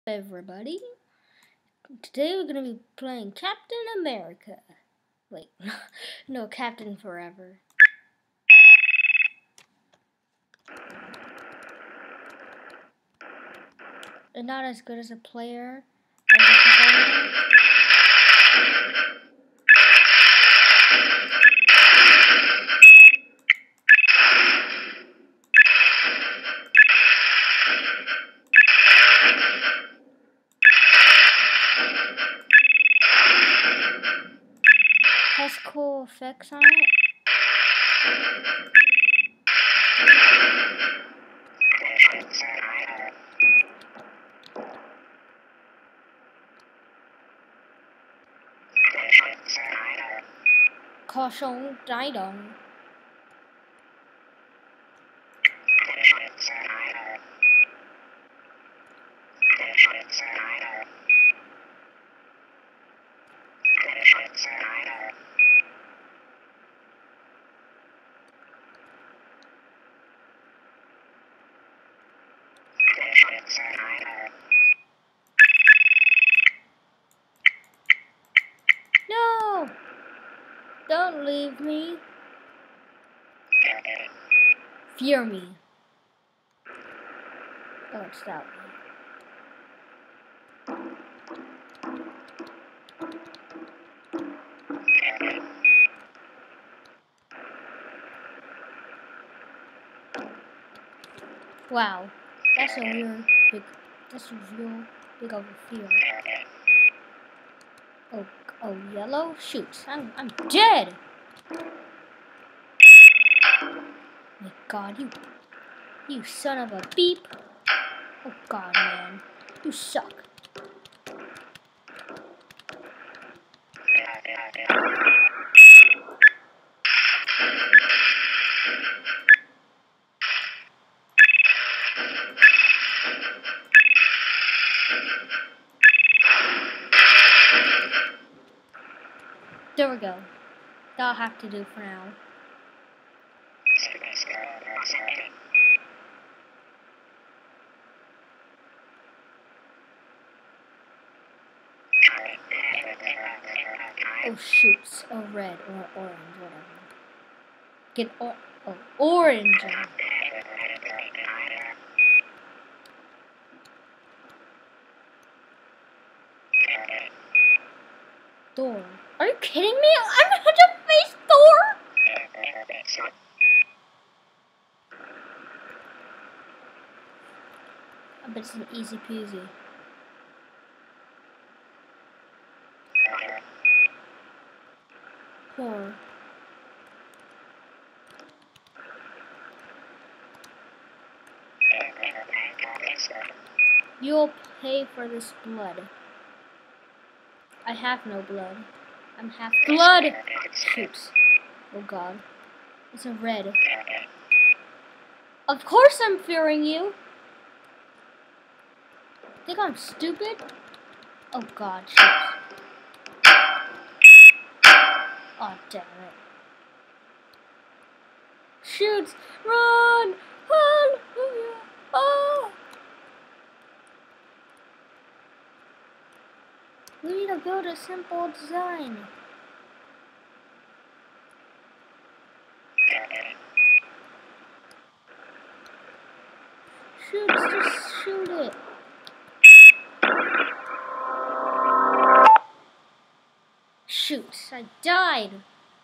Everybody. Today we're gonna be playing Captain America. Wait, no, Captain Forever. And not as good as a player as a player. Has cool effects on it. Caution, Didon. No! Don't leave me. Fear me. Don't stop me. Wow, that's a real big of a field. Oh, yellow? Shoot, I'm dead! My God, you son of a beep! Oh God, man, you suck. There we go. That'll have to do for now. Oh shoots, oh red or orange, whatever. Get orange. Thor. Are you kidding me? I'm gonna have to face Thor? I bet it's an easy peasy. Poor. You'll pay for this blood. I have no blood. I'm half blood. Shoot. Oh God. It's a red. Of course I'm fearing you. Think I'm stupid? Oh God, shoot. Oh damn it. Shoots! Run! Hallelujah! Oh! We need to go to simple design. Shoots, just shoot it. Shoots, I died.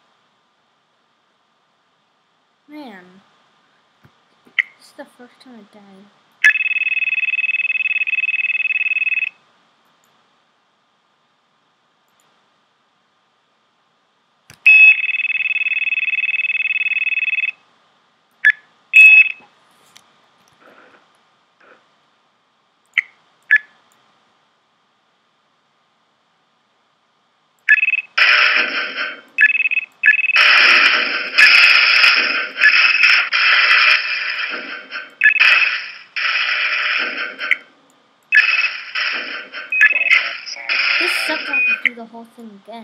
Man, this is the first time I died. This sucks. I have to do the whole thing again.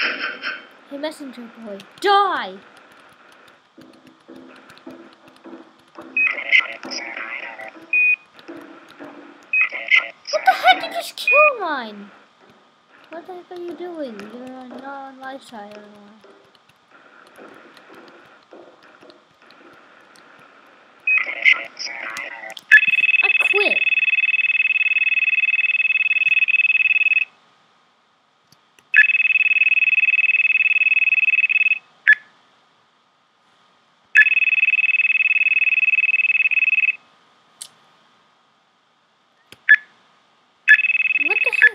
Hey, messenger boy, die! mine. What the heck are you doing? You're not on my side anymore. I quit. What the heck?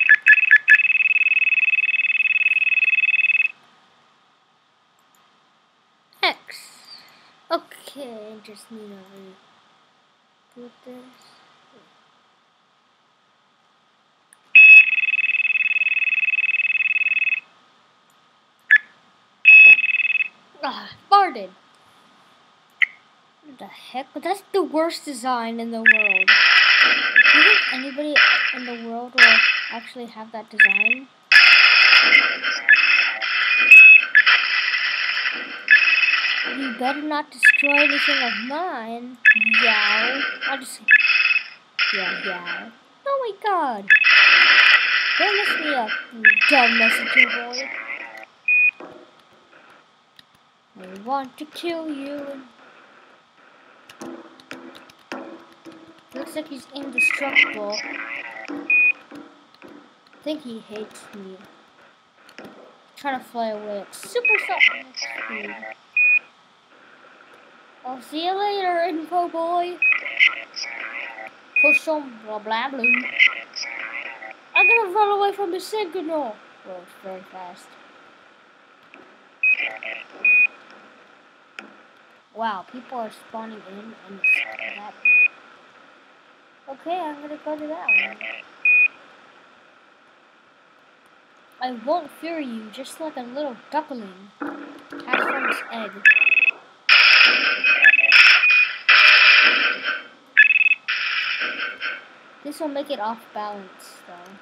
X. Okay, I just need to reboot this. Ah, farted. What the heck? That's the worst design in the world. Do you think anybody in the world will actually have that design? You better not destroy anything of mine. Yow. I'll just... Yeah, yow. Oh my god. Don't mess me up, you dumb messenger boy. I want to kill you. Looks like he's indestructible. I think he hates me. Trying to fly away at super sonic speed. I'll see you later, info boy. Push on blah blah blah. I'm gonna run away from the signal. Well, it's very fast. Wow, people are spawning in and it's that. Okay, I'm gonna go to that one. I won't fear you, just like a little duckling hatched from its egg. This will make it off balance, though.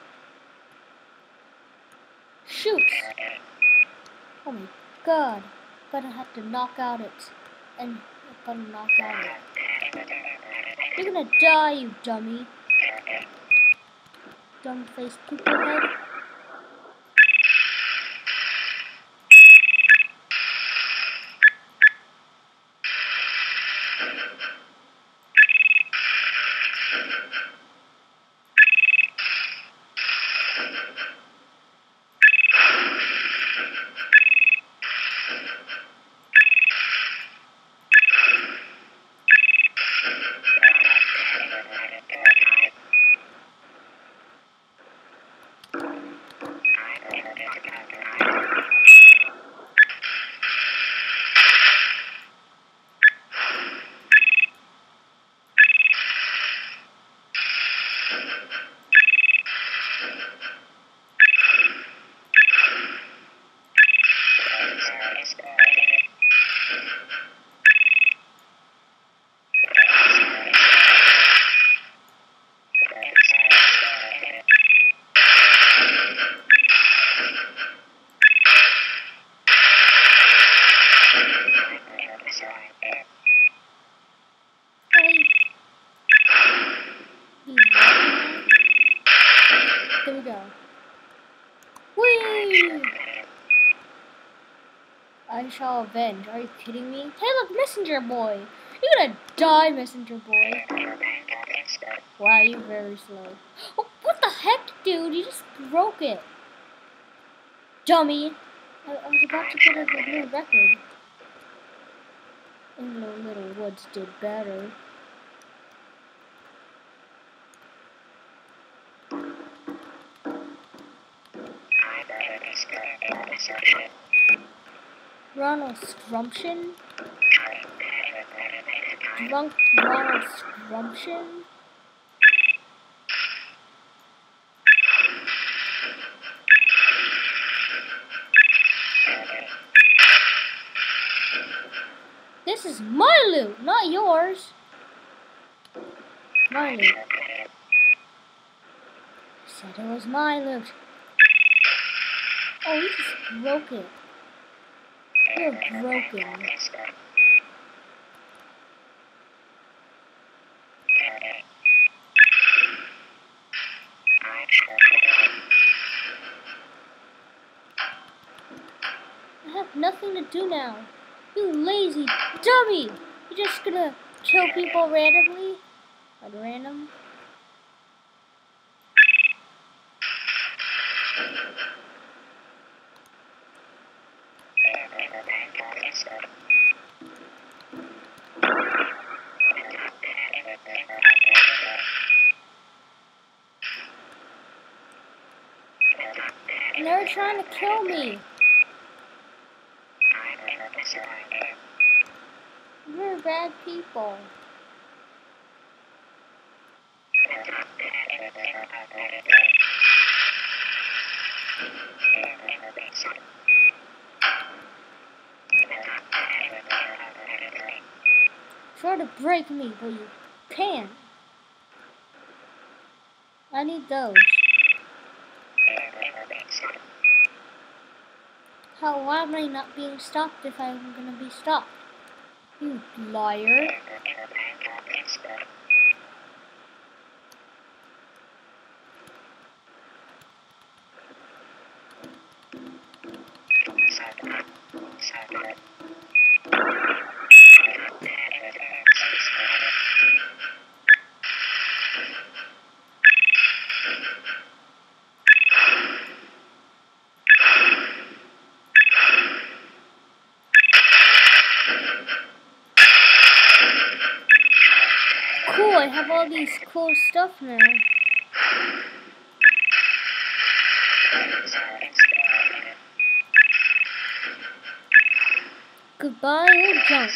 Shoot! Oh my god! Gonna have to knock out it, and gonna knock out it. You're gonna die, you dummy! Dumb-faced poopy head. There we go. Whee! I shall avenge. Are you kidding me? Hey, look, Messenger Boy! You're gonna die, Messenger Boy. Wow, you're very slow. Oh, what the heck, dude? You just broke it. Dummy! I was about to put up a new record. And the Little Woods did better. Ronald Scrumption? Drunk Ronald Scrumption? This is my loot, not yours. My loot. Said it was my loot. Oh, you just broke it. You're broken. do now? You lazy dummy! You're just gonna kill people randomly? At random? And they're trying to kill me. We're bad people. Try to break me, but you can't. I need those. How am I not being stopped if I'm gonna be stopped? You liar. Cool, I have all these cool stuff now. Goodbye, old junk.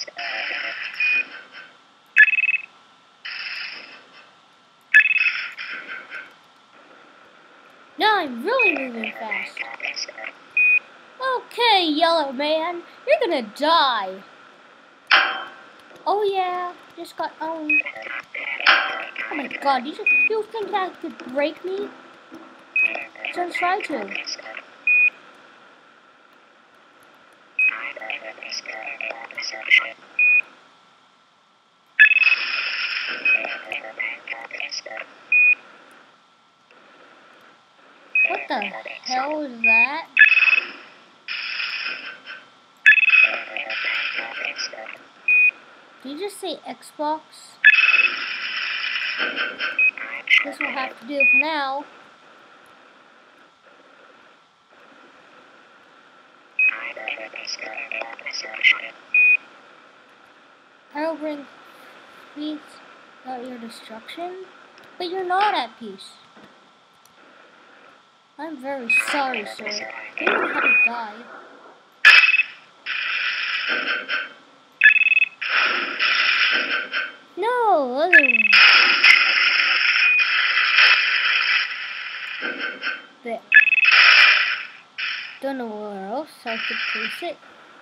Now I'm really moving fast. Okay, yellow man, you're gonna die. Oh yeah, just got owned. Oh my god, you think that could break me? Don't try to. What the hell is that? Did you just say Xbox? This will have to do for now. I will bring peace without your destruction, but you're not at peace. I'm very sorry, sir. You don't have to die. No, other one. There. Don't know where else I could place it.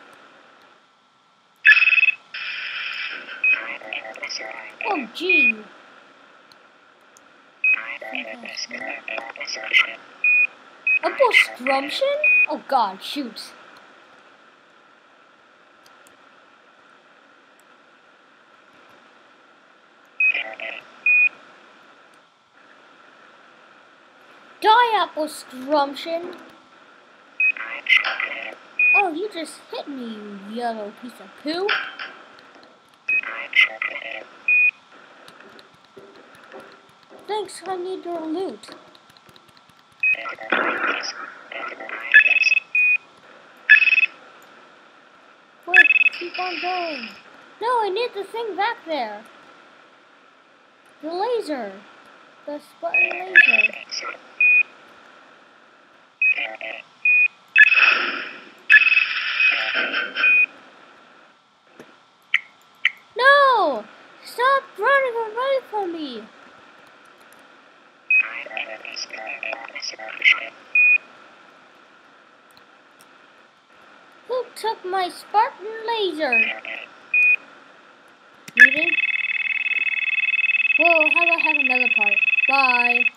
Oh, gee. A Bostrumption? Oh god, shoot. Die, Bostrumption! Oh, you just hit me, you yellow piece of poo. Thanks, I need your loot. Wait, keep on going. No, I need the thing back there. The laser. The Spartan laser. No! Stop running away from me! Who took my Spartan laser? You did? Well, how about have another part? Bye.